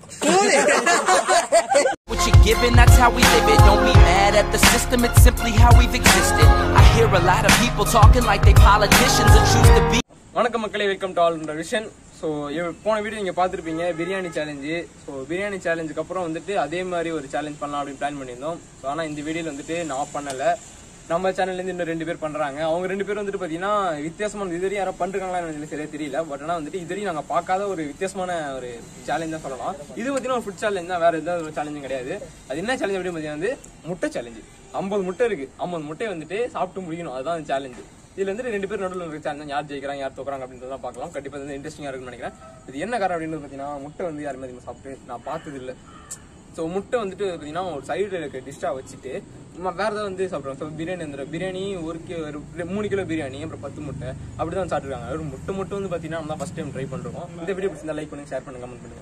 What you're given, that's how we live it. Don't be mad at the system, it's simply how we've existed. I hear a lot of people talking like they politicians and choose to be. வணக்கம் மக்களே, welcome to all vision. So போன video நீங்கள் பார்த்துருப்பீங்க, biryani challenge. So biryani சேலஞ்சுக்கு அப்புறம் வந்துட்டு அதே மாதிரி ஒரு சேலஞ்ச் பண்ணலாம் அப்படின்னு பிளான் பண்ணியிருந்தோம். ஸோ ஆனால் இந்த வீடியோவில் வந்துட்டு நான் பண்ணலை, நம்ம சேனல்லேருந்து இன்னும் 2 பேர் பண்ணுறாங்க. அவங்க 2 பேர் வந்துட்டு பார்த்தீங்கன்னா வித்தியாசமான இதுவரையும் யாரும் பண்ணுறாங்களான்னு எனக்கு சரியா தெரியல. பட் ஆனால் வந்துட்டு இதுவரையும் நாங்கள் பார்க்காத ஒரு வித்தியாசமான ஒரு சேலஞ்ச் தான் சொல்லலாம். இது பார்த்தீங்கன்னா ஒரு ஃபுட் சேலஞ்ச் தான், வேறு எதாவது ஒரு சேலஞ்சும் கிடையாது. அது என்ன சேலஞ்ச் அப்படின்னு பார்த்தீங்கன்னா வந்து முட்டை சேலஞ்சு. 50 முட்டை இருக்குது, 50 முட்டையை வந்துட்டு சாப்பிட்டு முடிக்கணும், அதுதான் அந்த சேலஞ்சு. இதுல வந்து 2 பேர் நடுவில் இருக்க சேலஞ்ச், யார் ஜெயிக்கிறாங்க யார் தோக்குறாங்க அப்படின்றத பார்க்கலாம். கண்டிப்பாக வந்து இன்ட்ரெஸ்டிங்காக இருக்குன்னு நினைக்கிறேன். இது என்ன காரணம் அப்படின்னு பார்த்தீங்கன்னா முட்டை வந்து யாருமே அதிகமாக சாப்பிட்டு நான் பார்த்தது இல்லை. ஸோ முட்டை வந்துட்டு பார்த்தீங்கன்னா ஒரு சைடில் இருக்க டிஷ்ஷாக வச்சுட்டு வேறு ஏதாவது வந்து சாப்பிட்றோம். ஸோ பிரியாணி 3 கிலோ பிரியாணி, அப்புறம் 10 முட்டை அப்படி தான் சாப்பிட்ருக்காங்க. ஒரு முட்டை வந்து பார்த்தீங்கன்னா நம்ம தான் ஃபஸ்ட் டைம் ட்ரை பண்ணுறோம். இந்த வீடியோ பிடிச்சிருந்தா லைக் பண்ணுங்க, ஷேர் பண்ணுங்க, கமெண்ட் பண்ணுங்க.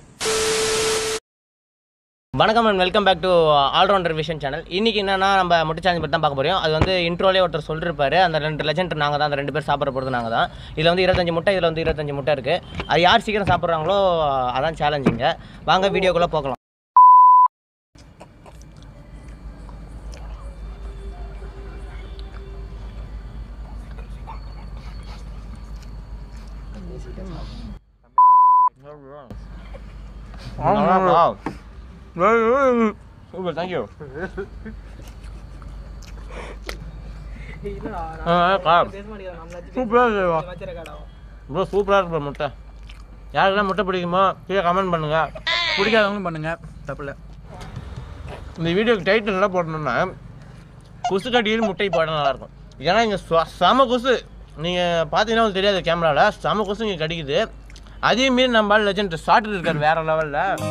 வணக்கம் and welcome back to allrounder vision channel. இன்றைக்கி என்னென்னா நம்ம முட்டை சேலஞ்ச் பற்றி தான் பார்க்க போகிறோம். அது வந்து இன்ட்ரோலே ஒருத்தர் சொல்லிருப்பாரு, அந்த 2 லெஜெண்ட் நாங்கள் தான், அந்த 2 பேர் சாப்பிட்ற போகிறது நாங்கள் தான். இதில் வந்து 25 முட்டை, இதில் வந்து 25 முட்டை இருக்குது. அது யார் சீக்கிரம் சாப்பிட்றாங்களோ அதான் சேலஞ்சிங்க. வாங்க வீடியோக்குள்ளே போகலாம். Super, thank you. சூப்பராக இருக்கு முட்டை. யாருக்கெல்லாம் முட்டை பிடிக்குமோ கீழே கமெண்ட் பண்ணுங்க, பிடிக்காதவங்களும் பண்ணுங்க, தப்பில்லை. இந்த வீடியோக்கு டைட்டில் நல்லா போடணும்னா கொசு கட்டியில் முட்டை போட நல்லாயிருக்கும். ஏன்னா இங்கே செம கொசு, நீங்கள் பார்த்தீங்கன்னா உங்களுக்கு தெரியாது கேமராவில், செம கொசு இங்கே கடிக்குது. அதே மாரி நம்ம லெஜெண்ட் ஷார்ட் இருக்கார் வேறு லெவலில்.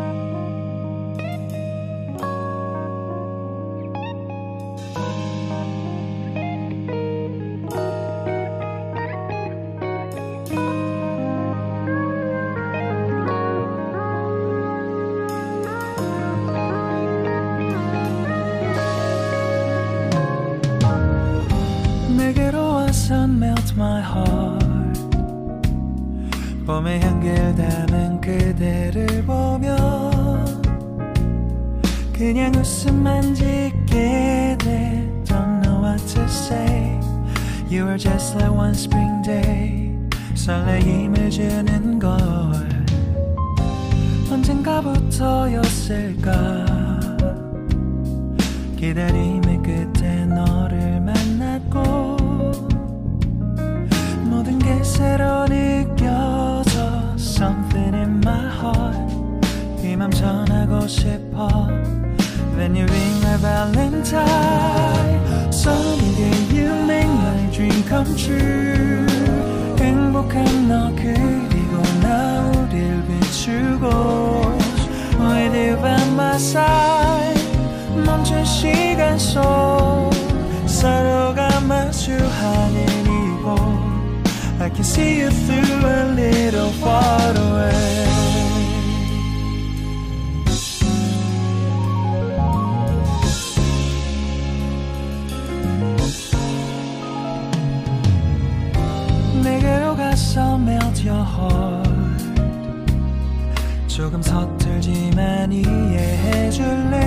Melt my heart. 봄의 향기를 담은 그대를 보며 그냥 웃음만 짓게 돼. Don't know what to say. You were just like one spring day. 설레임을 주는 걸 언젠가부터였을까. 기다림의 끝에 너를 만났고 모든 게 새로 느껴져. Something in my heart. 이 맘 전하고 싶어. When you ring my valentine. Sunny day you make my dream come true. 행복한 너 그리고 나 우릴 비추고 With you by my side. 멈춘 시간 속 서로가 마주하는 이곳 I can see you through a little far away. 내게로 가서 melt your heart. 조금 서툴지만 이해해줄래.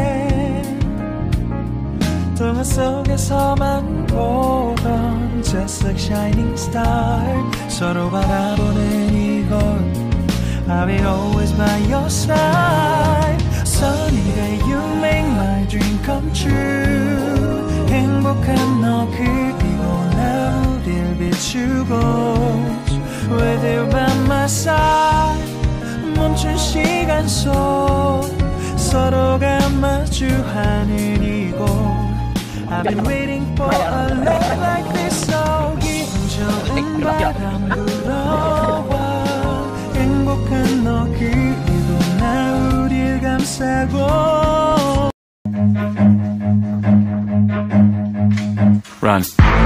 동화 속에서만 보던 Just like shining star. 서로 바라보는 이곳 I'll be always by your side. Sunny day you make my dream come true. 행복한 너 그리고 나 우릴 비추고 With you by my side. 멈춘 시간 속 서로가 마주하는 이곳 I've been waiting for a love like this. So 기분 바람 불어와 행복한 너 그리고 나 우릴 감싸고 Run.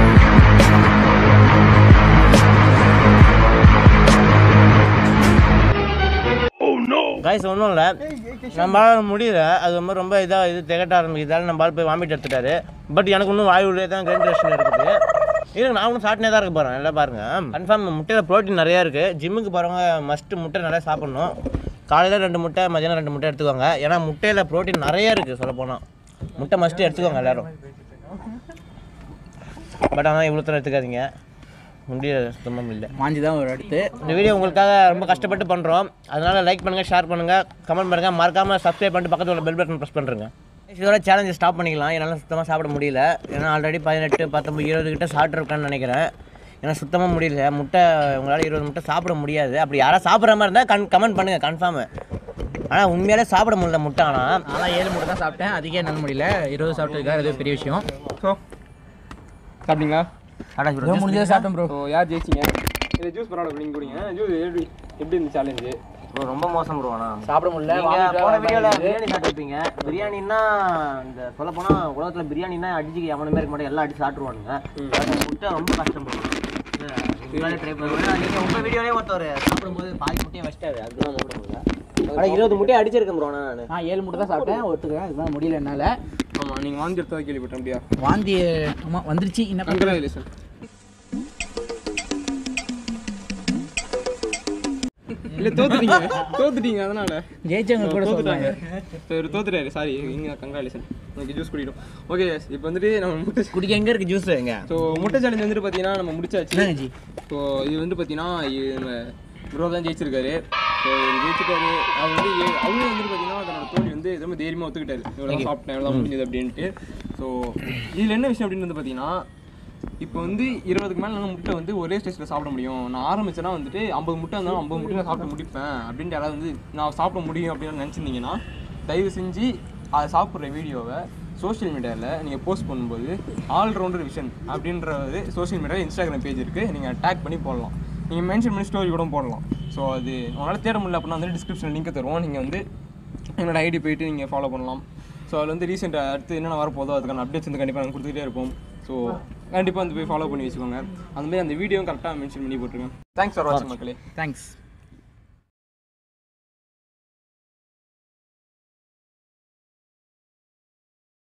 Guys ஒன்றும் இல்லை, நம்மளால முடியல. அது ரொம்ப இதாக இது திகட்ட ஆரம்பிக்கிறதால நம்மளால போய் வாமிட் எடுத்துட்டாரு. பட் எனக்கு இன்னும் வாய் உள்ளே தான் கிரைண்டேஷன் இருக்குது. இது நான் ஒன்றும் சாப்பிட்டே தான் இருக்க போகிறேன். எல்லாம் பாருங்கள், கன்ஃபார்ம் முட்டையில் ப்ரோட்டீன் நிறையா இருக்குது. ஜிம்முக்கு போகிறவங்க மஸ்ட்டு முட்டை நிறையா சாப்பிட்ணும். காலையில் 2 முட்டை, மதியானம் 2 முட்டை எடுத்துக்கோங்க. ஏன்னா முட்டையில் ப்ரோட்டீன் நிறைய இருக்குது சொல்லப்போனால். முட்டை மஸ்ட்டு எடுத்துக்கோங்க எல்லோரும். பட் ஆனால் இவ்வளோ தூரம் எடுத்துக்காதீங்க, முடியல சுத்தமாக இல்லை. மாஞ்சி தான் ஒரு அடுத்து. இந்த வீடியோ உங்களுக்காக ரொம்ப கஷ்டப்பட்டு பண்ணுறோம். அதனால் லைக் பண்ணுங்கள், ஷேர் பண்ணுங்கள், கமெண்ட் பண்ணுங்கள், மறக்காமல் சப்ஸ்கிரைப் பண்ணிட்டு பக்கத்தில் உள்ள பெல் பட்டன் ப்ரெஸ் பண்ணுறேங்க. இதோட சேலஞ்சை ஸ்டாப் பண்ணிக்கலாம். என்னால் சுத்தமாக சாப்பிட முடியல. ஏன்னா ஆல்ரெடி 18, 19, 20 கிட்ட சாப்பிட்ருக்கேன்னு நினைக்கிறேன். ஏன்னா சுத்தமாக முடியல. முட்டை உங்களால் 20 முட்டை சாப்பிட முடியாது. அப்படி யாராவது சாப்பிட்ற மாதிரி இருந்தால் கமெண்ட் பண்ணுங்கள் கன்ஃபார்மு. ஆனால் உண்மையாலே சாப்பிட முடியல முட்டை. ஆனால் 7 முட்டை தான் சாப்பிட்டேன். அதுக்கே என்னால் முடியல. 20 சாப்பிட்டதுக்காக அது பெரிய விஷயம். ஸோ சாப்பிட்டீங்களா? முடிஞ்சதை சாப்பிட்டேன் ப்ரோ. ஸோ யார் ஜெயிச்சிங்க? இதை ஜூஸ் பரவாயில்ல நீங்கள் குடிங்க. ஜூஸ் எப்படி இந்த சேலஞ்சு? ரொம்ப மோசம் ப்ரோண்ணா. சாப்பிட முடியல. போன வீடியோவில் பிரியாணி சாப்பிட்டுருப்பீங்க. பிரியாணின்னா இந்த சொல்ல போனால் உலகத்தில் பிரியாணின்னா அடிச்சு எவனுமே இருக்க மாட்டேன், எல்லாம் அடிச்சு சாப்பிட்ருவானுங்க. முட்டை ரொம்ப கஷ்டம் ப்ரோ. ட்ரை பண்ணுவேன். நீங்கள் உங்கள் வீடியோலேயே ஒருத்தர் சாப்பிடும்போது பாதி முட்டையை வச்சிட்டாரு, அதுதான் சாப்பிட முடியல. ஆனால் 20 முட்டையை அடிச்சிருக்கேன் ப்ரோ. நான் 7 முட்டை தான் சாப்பிட்டேன். ஒத்துக்கிறேன், இதுதான் முடியல என்னால். ஆமாம், நீங்கள் வாந்தி எடுத்ததாக கேள்விப்பட்டேன். அப்படியா? வாந்தி ஆமாம் வந்துருச்சு. என்ன கங்க்ராச்சுலேஷன். இல்லை தோத்துட்டீங்க அதனால ஜெயிச்சவங்க கூட சொல்லுவாங்க. சரி தோத்துட்டாரு, சாரி. இங்கே கங்க்ராச்சுலேஷன். ஓகே ஜூஸ் குடிக்கணும். ஓகே இப்போ வந்துட்டு நம்ம முட்டை குடிக்க எங்கே இருக்குது ஜூஸ் எங்க? ஸோ முட்டை சேலஞ்ச் வந்துட்டு பார்த்தீங்கன்னா நம்ம முடிச்சாச்சு. ஸோ இது வந்து பார்த்தீங்கன்னா ப்ரோ தான் ஜெயிச்சிருக்காரு. ஸோ ஜெயிச்சிட்டாரு. அவர் வந்து அவரும் வந்துட்டு பார்த்தீங்கன்னா அதனோட தோல்வி வந்து ரொம்ப தைரியமாக ஒத்துக்கிட்டாரு. இவ்வளோ சாப்பிட்டேன், எவ்வளோ முடிஞ்சது அப்படின்ட்டு. ஸோ இதில் என்ன விஷயம் அப்படின்னு வந்து பார்த்தீங்கன்னா, இப்போ வந்து 20க்கு மேலே நான் முட்டை வந்து ஒரே ஸ்டேஜில் சாப்பிட முடியும். நான் ஆரம்பிச்சேன்னா வந்துட்டு 50 முட்டை இருந்தாலும் 50 முட்டை நான் சாப்பிட்டு முடிப்பேன் அப்படின்ட்டு யாராவது வந்து நான் சாப்பிட முடியும் அப்படின்னு நினச்சிருந்தீங்கன்னா தயவு செஞ்சு அதை சாப்பிட்ற வீடியோவை சோஷியல் மீடியாவில் நீங்கள் போஸ்ட் பண்ணும்போது ஆல்ரவுண்டர் விஷன் அப்படின்றது சோஷியல் மீடியாவில் இன்ஸ்டாகிராம் பேஜ் இருக்குது, நீங்கள் டேக் பண்ணி போடலாம். நீங்கள் மென்ஷன் பண்ணி ஸ்டோரி கூட போடலாம். ஸோ அது உங்களால் தேட முடியல அப்படின்னா வந்து டிஸ்கிரிப்ஷனில் லிங்க் தருவோம். நீங்கள் வந்து என்னோட ஐடி போய்ட்டு நீங்கள் ஃபாலோ பண்ணலாம். ஸோ அதில் வந்து ரீசெண்டாக அடுத்து என்னென்ன வரப்போதோ அதுக்கான அப்டேட்ஸ் வந்து கண்டிப்பாக நாங்கள் கொடுத்துக்கிட்டே இருப்போம். ஸோ கண்டிப்பாக வந்து போய் ஃபாலோ பண்ணி வச்சுக்கோங்க. அந்த மாதிரி அந்த வீடியோவும் கரெக்டாக மென்ஷன் பண்ணி போட்டுருங்க. தேங்க்ஸ் ஃபார் வாட்சிங் மக்களே. தேங்க்ஸ்.